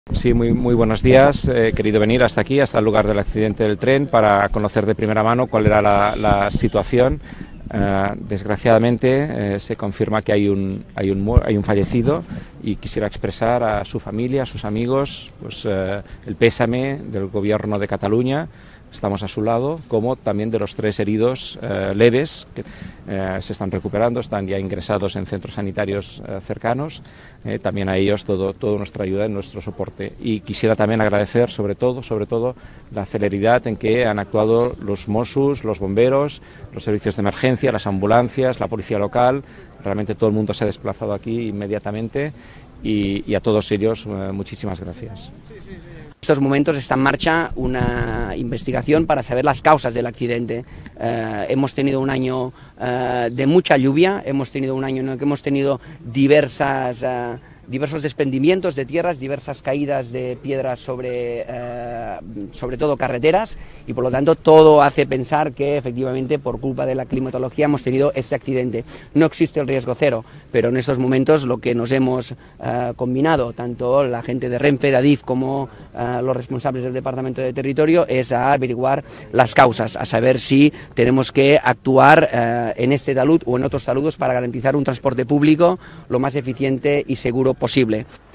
Sí, muy buenos días. He querido venir hasta aquí, hasta el lugar del accidente del tren, para conocer de primera mano cuál era la situación. Desgraciadamente se confirma que hay un fallecido y quisiera expresar a su familia, a sus amigos, pues, el pésame del Gobierno de Cataluña. Estamos a su lado, como también de los 3 heridos leves que se están recuperando, están ya ingresados en centros sanitarios cercanos. También a ellos toda nuestra ayuda y nuestro soporte. Y quisiera también agradecer sobre todo la celeridad en que han actuado los Mossos, los bomberos, los servicios de emergencia, las ambulancias, la policía local. Realmente todo el mundo se ha desplazado aquí inmediatamente y a todos ellos muchísimas gracias. En estos momentos está en marcha una investigación para saber las causas del accidente. Hemos tenido un año de mucha lluvia, hemos tenido un año en el que hemos tenido diversos desprendimientos de tierras, diversas caídas de piedras sobre todo carreteras, y por lo tanto todo hace pensar que efectivamente por culpa de la climatología hemos tenido este accidente. No existe el riesgo cero, pero en estos momentos lo que nos hemos combinado, tanto la gente de Renfe, de Adif, como los responsables del Departamento de Territorio, es a averiguar las causas, a saber si tenemos que actuar en este talud o en otros taludes para garantizar un transporte público lo más eficiente y seguro posible.